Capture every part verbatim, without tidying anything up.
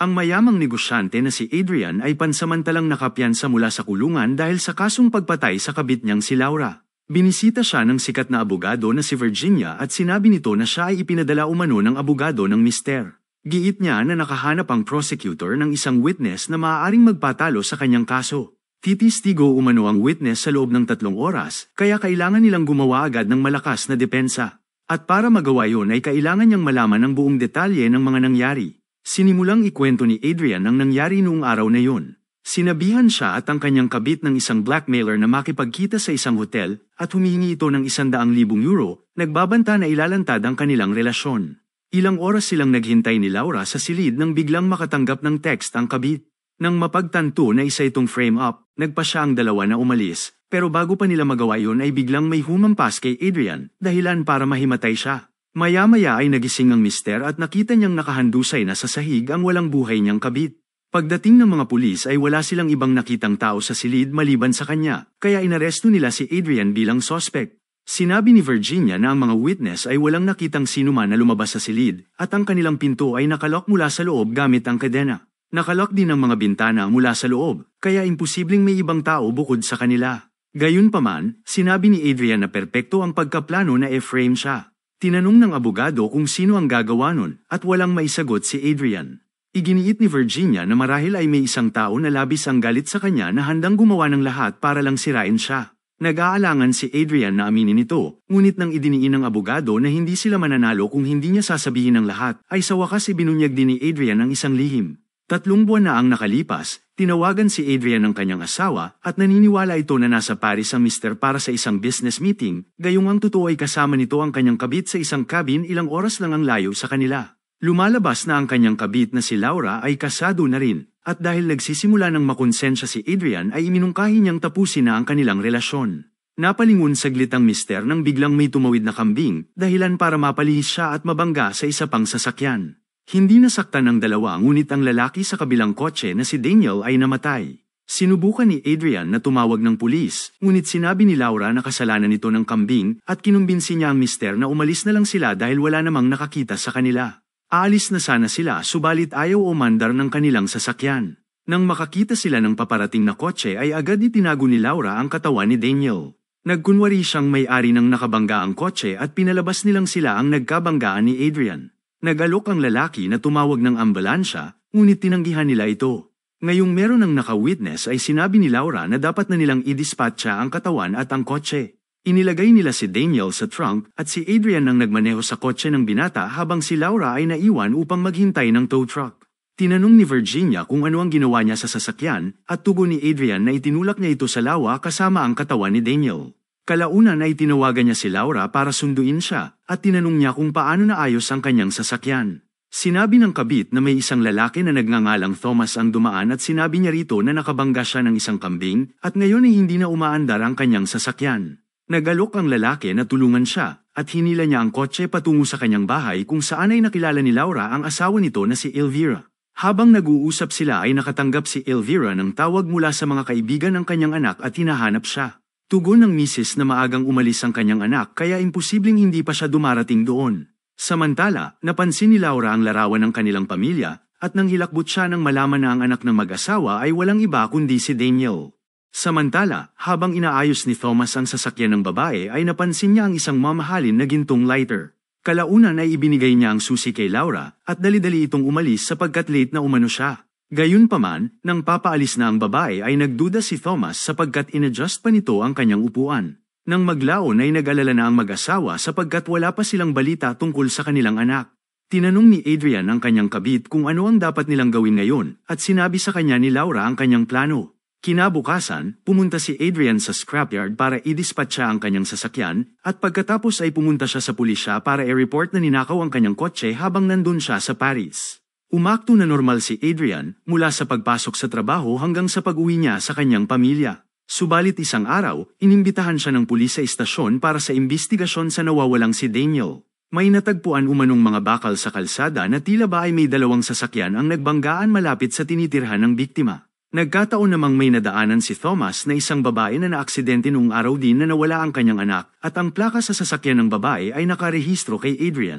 Ang mayamang negosyante na si Adrian ay pansamantalang nakapiyansa mula sa kulungan dahil sa kasong pagpatay sa kabit niyang si Laura. Binisita siya ng sikat na abogado na si Virginia at sinabi nito na siya ay ipinadala umano ng abogado ng mister. Giit niya na nakahanap ang prosecutor ng isang witness na maaaring magpatalo sa kanyang kaso. Titistigo umano ang witness sa loob ng tatlong oras, kaya kailangan nilang gumawa agad ng malakas na depensa. At para magawa yun ay kailangan niyang malaman ang buong detalye ng mga nangyari. Sinimulang ikwento ni Adrian ang nangyari noong araw na yun. Sinabihan siya at ang kanyang kabit ng isang blackmailer na makipagkita sa isang hotel at humihingi ito ng isandaang libong euro, nagbabanta na ilalantad ang kanilang relasyon. Ilang oras silang naghintay ni Laura sa silid nang biglang makatanggap ng text ang kabit. Nang mapagtanto na isa itong frame-up, nagpa siya ang dalawa na umalis, pero bago pa nila magawa yun ay biglang may humampas kay Adrian, dahilan para mahimatay siya. Maya-maya ay nagising ang mister at nakita niyang nakahandusay na sa sahig ang walang buhay niyang kabit. Pagdating ng mga pulis ay wala silang ibang nakitang tao sa silid maliban sa kanya, kaya inaresto nila si Adrian bilang suspect. Sinabi ni Virginia na ang mga witness ay walang nakitang sinuman na lumabas sa silid at ang kanilang pinto ay nakalok mula sa loob gamit ang kadena. Nakalok din ang mga bintana mula sa loob, kaya imposibleng may ibang tao bukod sa kanila. Gayunpaman, sinabi ni Adrian na perpekto ang pagkaplano na e-frame siya. Tinanong ng abogado kung sino ang gagawa nun at walang maisagot si Adrian. Iginiit ni Virginia na marahil ay may isang tao na labis ang galit sa kanya na handang gumawa ng lahat para lang sirain siya. Nag-aalangan si Adrian na aminin ito, ngunit nang idiniin ng abogado na hindi sila mananalo kung hindi niya sasabihin ang lahat, ay sa wakas ibinunyag din ni Adrian ang isang lihim. Tatlong buwan na ang nakalipas, tinawagan si Adrian ng kanyang asawa at naniniwala ito na nasa Paris ang mister para sa isang business meeting, gayong ang totoo ay kasama nito ang kanyang kabit sa isang cabin ilang oras lang ang layo sa kanila. Lumalabas na ang kanyang kabit na si Laura ay kasado na rin, at dahil nagsisimula ng makonsensya si Adrian ay iminungkahi niyang tapusin na ang kanilang relasyon. Napalingon saglit ang mister nang biglang may tumawid na kambing, dahilan para mapalihis siya at mabangga sa isa pang sasakyan. Hindi nasaktan ang dalawa ngunit ang lalaki sa kabilang kotse na si Daniel ay namatay. Sinubukan ni Adrian na tumawag ng pulis, ngunit sinabi ni Laura na kasalanan nito ng kambing at kinumbinsi niya ang mister na umalis na lang sila dahil wala namang nakakita sa kanila. Aalis na sana sila subalit ayaw umandar ng kanilang sasakyan. Nang makakita sila ng paparating na kotse ay agad itinago ni Laura ang katawan ni Daniel. Nagkunwari siyang may-ari ng nakabangga ang kotse at pinalabas nilang sila ang nagkabanggaan ni Adrian. Nag-alok ang lalaki na tumawag ng ambulansya, ngunit tinanggihan nila ito. Ngayong meron ng naka-witness ay sinabi ni Laura na dapat na nilang idispatcha ang katawan at ang kotse. Inilagay nila si Daniel sa trunk at si Adrian ang nagmaneho sa kotse ng binata habang si Laura ay naiwan upang maghintay ng tow truck. Tinanong ni Virginia kung ano ang ginawa niya sa sasakyan at tugon ni Adrian na itinulak niya ito sa lawa kasama ang katawan ni Daniel. Kalaunan ay tinawagan niya si Laura para sunduin siya at tinanong niya kung paano naayos ang kanyang sasakyan. Sinabi ng kabit na may isang lalaki na nagngangalang Thomas ang dumaan at sinabi niya rito na nakabangga siya ng isang kambing at ngayon ay hindi na umaandar ang kanyang sasakyan. Nag-alok ang lalaki na tulungan siya at hinila niya ang kotse patungo sa kanyang bahay kung saan ay nakilala ni Laura ang asawa nito na si Elvira. Habang nag-uusap sila ay nakatanggap si Elvira ng tawag mula sa mga kaibigan ng kanyang anak at hinahanap siya. Tugon ng misis na maagang umalis ang kanyang anak kaya imposibleng hindi pa siya dumarating doon. Samantala, napansin ni Laura ang larawan ng kanilang pamilya at nang hilakbot siya nang malaman na ang anak ng mag-asawa ay walang iba kundi si Daniel. Samantala, habang inaayos ni Thomas ang sasakyan ng babae ay napansin niya ang isang mamahalin na gintong lighter. Kalaunan ay ibinigay niya ang susi kay Laura at dali-dali itong umalis sapagkat late na umano siya. Gayunpaman, nang papaalis na ang babae ay nagduda si Thomas sapagkat inadjust pa nito ang kanyang upuan. Nang maglaon ay nag-alala na ang mag-asawa sapagkat wala pa silang balita tungkol sa kanilang anak. Tinanong ni Adrian ang kanyang kabit kung ano ang dapat nilang gawin ngayon at sinabi sa kanya ni Laura ang kanyang plano. Kinabukasan, pumunta si Adrian sa scrapyard para idispatcha ang kanyang sasakyan at pagkatapos ay pumunta siya sa pulisya para i-report na ninakaw ang kanyang kotse habang nandun siya sa Paris. Umakto na normal si Adrian mula sa pagpasok sa trabaho hanggang sa pag-uwi niya sa kanyang pamilya. Subalit isang araw, inimbitahan siya ng pulis sa istasyon para sa imbestigasyon sa nawawalang si Daniel. May natagpuan umanong mga bakal sa kalsada na tila ba ay may dalawang sasakyan ang nagbanggaan malapit sa tinitirhan ng biktima. Nagkataon namang may nadaanan si Thomas na isang babae na naaksidente noong araw din na nawala ang kanyang anak at ang plaka sa sasakyan ng babae ay nakarehistro kay Adrian.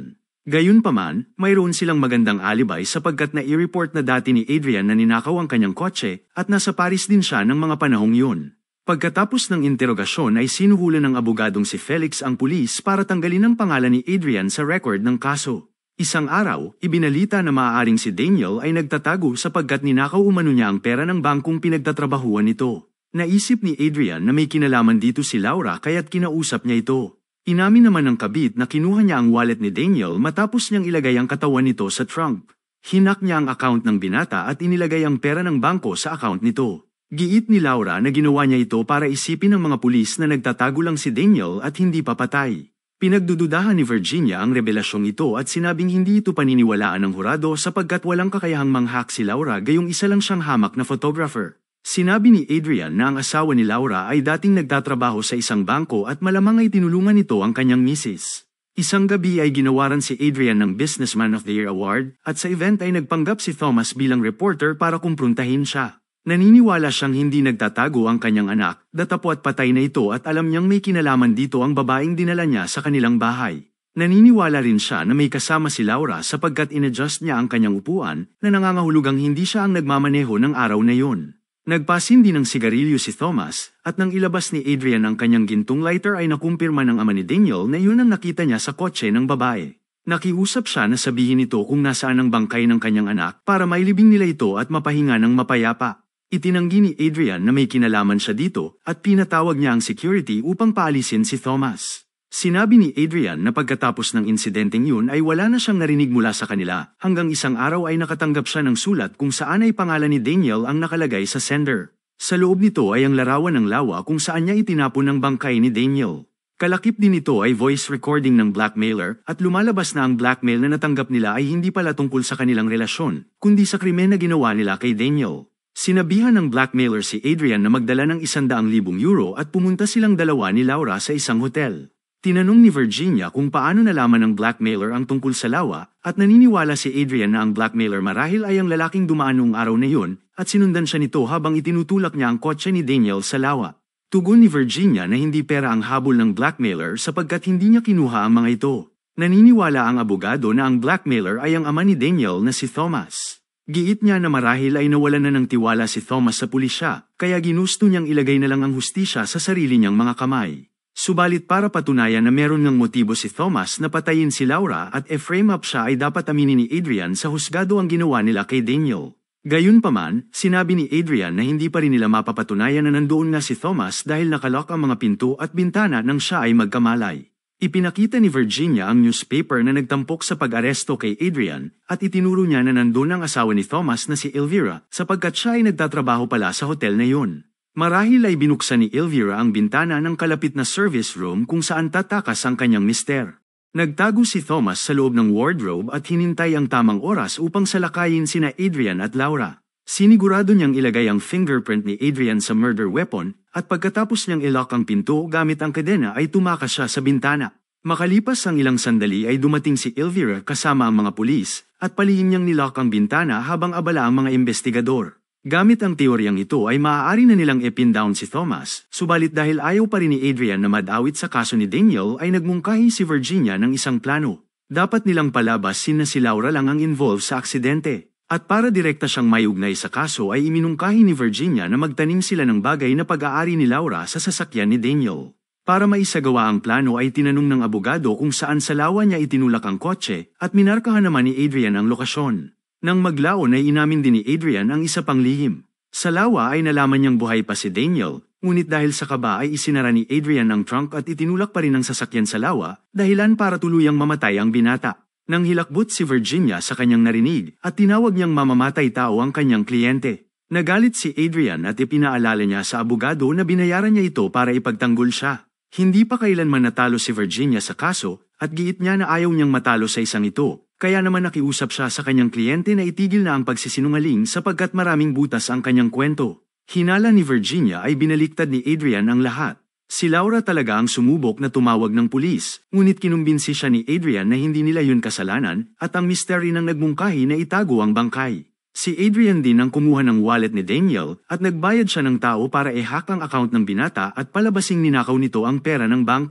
Gayunpaman, mayroon silang magandang alibay sapagkat na-i-report na dati ni Adrian na ninakaw ang kanyang kotse at nasa Paris din siya ng mga panahong yun. Pagkatapos ng interogasyon ay sinuhulan ng abogadong si Felix ang pulis para tanggalin ang pangalan ni Adrian sa record ng kaso. Isang araw, ibinalita na maaaring si Daniel ay nagtatago sapagkat ninakaw umano niya ang pera ng bangkong pinagtatrabahuan nito. Naisip ni Adrian na may kinalaman dito si Laura kaya't kinausap niya ito. Inamin naman ng kabit na kinuha niya ang wallet ni Daniel matapos niyang ilagay ang katawan nito sa trunk. Hinak niya ang account ng binata at inilagay ang pera ng bangko sa account nito. Giit ni Laura na ginawa niya ito para isipin ng mga pulis na nagtatago lang si Daniel at hindi papatay. Pinagdududahan ni Virginia ang revelasyong ito at sinabing hindi ito paniniwalaan ng hurado sapagkat walang kakayahang manghak si Laura gayong isa lang siyang hamak na photographer. Sinabi ni Adrian na ang asawa ni Laura ay dating nagtatrabaho sa isang bangko at malamang ay tinulungan nito ang kanyang misis. Isang gabi ay ginawaran si Adrian ng Businessman of the Year Award at sa event ay nagpanggap si Thomas bilang reporter para kumprontahin siya. Naniniwala siyang hindi nagtatago ang kanyang anak, datapwat patay na ito at alam niyang may kinalaman dito ang babaeng dinala niya sa kanilang bahay. Naniniwala rin siya na may kasama si Laura sapagkat inadjust niya ang kanyang upuan na nangangahulugang hindi siya ang nagmamaneho ng araw na yun. Nagpasin din ng sigarilyo si Thomas at nang ilabas ni Adrian ang kanyang gintong lighter ay nakumpirma ng ama ni Daniel na yun ang nakita niya sa kotse ng babae. Nakiusap siya na sabihin ito kung nasaan ang bangkay ng kanyang anak para mailibing nila ito at mapahinga ng mapayapa. Itinanggi ni Adrian na may kinalaman siya dito at pinatawag niya ang security upang paalisin si Thomas. Sinabi ni Adrian na pagkatapos ng insidenteng yun ay wala na siyang narinig mula sa kanila hanggang isang araw ay nakatanggap siya ng sulat kung saan ay pangalan ni Daniel ang nakalagay sa sender. Sa loob nito ay ang larawan ng lawa kung saan niya itinapon ang bangkay ni Daniel. Kalakip din ito ay voice recording ng blackmailer at lumalabas na ang blackmail na natanggap nila ay hindi pala tungkol sa kanilang relasyon, kundi sa krimen na ginawa nila kay Daniel. Sinabihan ng blackmailer si Adrian na magdala ng isandaang libong euro at pumunta silang dalawa ni Laura sa isang hotel. Tinanong ni Virginia kung paano nalaman ng blackmailer ang tungkol sa lawa at naniniwala si Adrian na ang blackmailer marahil ay ang lalaking dumaan noong araw na yun at sinundan siya nito habang itinutulak niya ang kotse ni Daniel sa lawa. Tugon ni Virginia na hindi pera ang habol ng blackmailer sapagkat hindi niya kinuha ang mga ito. Naniniwala ang abogado na ang blackmailer ay ang ama ni Daniel na si Thomas. Giit niya na marahil ay nawalan na ng tiwala si Thomas sa pulisya, kaya ginusto niyang ilagay na lang ang hustisya sa sarili niyang mga kamay. Subalit para patunayan na meron ngang motibo si Thomas na patayin si Laura at e-frame up siya ay dapat aminin ni Adrian sa husgado ang ginawa nila kay Daniel. Gayunpaman, sinabi ni Adrian na hindi pa rin nila mapapatunayan na nandoon nga si Thomas dahil nakalock ang mga pinto at bintana nang siya ay magkamalay. Ipinakita ni Virginia ang newspaper na nagtampok sa pag-aresto kay Adrian at itinuro niya na nandun ang asawa ni Thomas na si Elvira sapagkat siya ay nagtatrabaho pala sa hotel na yun. Marahil ay binuksan ni Elvira ang bintana ng kalapit na service room kung saan tatakas ang kanyang mister. Nagtago si Thomas sa loob ng wardrobe at hinintay ang tamang oras upang salakayin sina Adrian at Laura. Sinigurado niyang ilagay ang fingerprint ni Adrian sa murder weapon at pagkatapos niyang ilock ang pinto gamit ang kadena ay tumakas siya sa bintana. Makalipas ang ilang sandali ay dumating si Elvira kasama ang mga pulis at palihim niyang nilock ang bintana habang abala ang mga investigador. Gamit ang teoryang ito ay maaari na nilang ipin down si Thomas, subalit dahil ayaw pa rin ni Adrian na madawit sa kaso ni Daniel ay nagmungkahi si Virginia ng isang plano. Dapat nilang palabas sina si Laura lang ang involved sa aksidente. At para direkta siyang mayugnay sa kaso ay iminungkahi ni Virginia na magtanim sila ng bagay na pag-aari ni Laura sa sasakyan ni Daniel. Para maisagawa ang plano ay tinanong ng abogado kung saan sa lawa niya itinulak ang kotse at minarkahan naman ni Adrian ang lokasyon. Nang maglaon ay inamin din ni Adrian ang isa pang lihim. Sa lawa ay nalaman niyang buhay pa si Daniel, ngunit dahil sa kaba ay isinara ni Adrian ang trunk at itinulak pa rin ang sasakyan sa lawa, dahilan para tuluyang mamatay ang binata. Nang hilakbot si Virginia sa kanyang narinig at tinawag niyang mamamatay tao ang kanyang kliyente. Nagalit si Adrian at ipinaalala niya sa abogado na binayaran niya ito para ipagtanggol siya. Hindi pa kailanman natalo si Virginia sa kaso at giit niya na ayaw niyang matalo sa isang ito, kaya naman nakiusap siya sa kanyang kliyente na itigil na ang pagsisinungaling sapagkat maraming butas ang kanyang kwento. Hinala ni Virginia ay binaliktad ni Adrian ang lahat. Si Laura talaga ang sumubok na tumawag ng pulis, ngunit kinumbinsi siya ni Adrian na hindi nila yun kasalanan at ang mystery nang nagmungkahi na itago ang bangkay. Si Adrian din ang kumuha ng wallet ni Daniel at nagbayad siya ng tao para i-hack ang account ng binata at palabasing ninakaw nito ang pera ng bangko.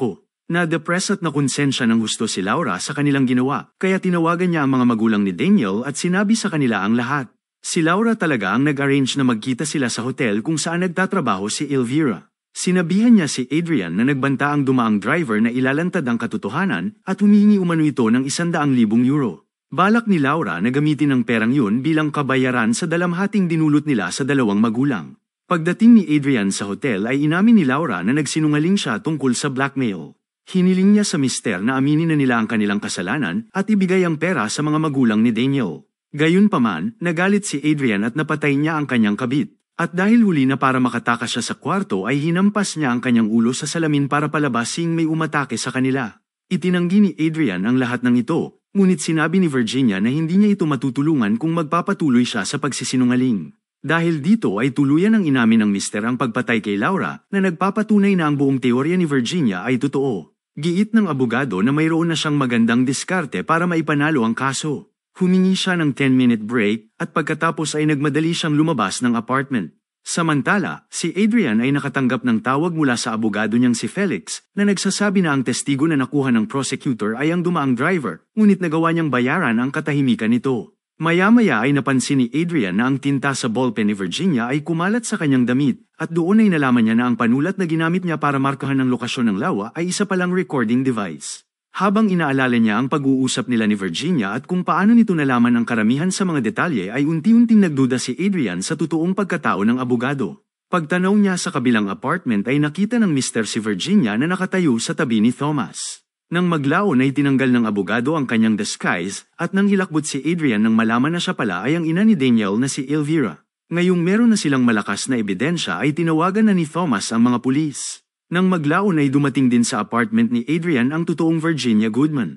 Na-depress at nakonsensya ng gusto si Laura sa kanilang ginawa, kaya tinawagan niya ang mga magulang ni Daniel at sinabi sa kanila ang lahat. Si Laura talaga ang nag-arrange na magkita sila sa hotel kung saan nagtatrabaho si Elvira. Sinabihan niya si Adrian na nagbanta ang dumaang driver na ilalantad ang katotohanan at humihingi umano ito ng isandaang libong euro. Balak ni Laura na gamitin ang perang yun bilang kabayaran sa dalamhating dinulot nila sa dalawang magulang. Pagdating ni Adrian sa hotel ay inamin ni Laura na nagsinungaling siya tungkol sa blackmail. Hiniling niya sa mister na aminin na nila ang kanilang kasalanan at ibigay ang pera sa mga magulang ni Daniel. Gayunpaman, nagalit si Adrian at napatay niya ang kanyang kabit. At dahil huli na para makatakas siya sa kwarto ay hinampas niya ang kanyang ulo sa salamin para palabasing may umatake sa kanila. Itinanggi ni Adrian ang lahat ng ito, ngunit sinabi ni Virginia na hindi niya ito matutulungan kung magpapatuloy siya sa pagsisinungaling. Dahil dito ay tuluyan ang inamin ng mister ang pagpatay kay Laura na nagpapatunay na ang buong teorya ni Virginia ay totoo. Giit ng abogado na mayroon na siyang magandang diskarte para maipanalo ang kaso. Humingi siya ng ten minute break at pagkatapos ay nagmadali siyang lumabas ng apartment. Samantala, si Adrian ay nakatanggap ng tawag mula sa abogado niyang si Felix na nagsasabi na ang testigo na nakuha ng prosecutor ay ang dumaang driver, ngunit nagawa niyang bayaran ang katahimikan nito. Maya-maya ay napansin ni Adrian na ang tinta sa ballpen ni Virginia ay kumalat sa kanyang damit at doon ay nalaman niya na ang panulat na ginamit niya para markahan ang lokasyon ng lawa ay isa palang recording device. Habang inaalala niya ang pag-uusap nila ni Virginia at kung paano nito nalaman ang karamihan sa mga detalye ay unti-unting nagduda si Adrian sa totoong pagkatao ng abogado. Pagtanaw niya sa kabilang apartment ay nakita ng mister si Virginia na nakatayo sa tabi ni Thomas. Nang maglaon ay tinanggal ng abogado ang kanyang disguise at nang hilakbot si Adrian nang malaman na siya pala ay ang ina ni Daniel na si Elvira. Ngayong meron na silang malakas na ebidensya ay tinawagan na ni Thomas ang mga pulis. Nang maglaon ay dumating din sa apartment ni Adrian ang totoong Virginia Goodman.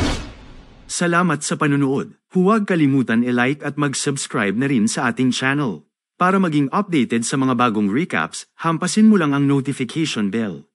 Salamat sa panunood. Huwag kalimutan i-like at mag-subscribe na rin sa ating channel. Para maging updated sa mga bagong recaps, hampasin mo lang ang notification bell.